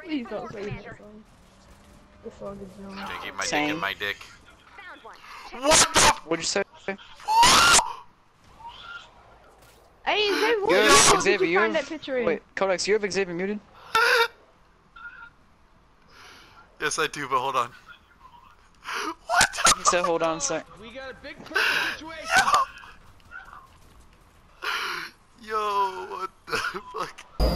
Please don't say that song. The song is young. Gonna keep my dick in my dick. What the? What'd you say? Hey, Xavier, what Yo, did Xavier, you find that picture in? Wait, Codex, you have Xavier muted? Yes, I do, but hold on. What the He said, hold on a sec. We got a big purple situation. Yo, what the fuck?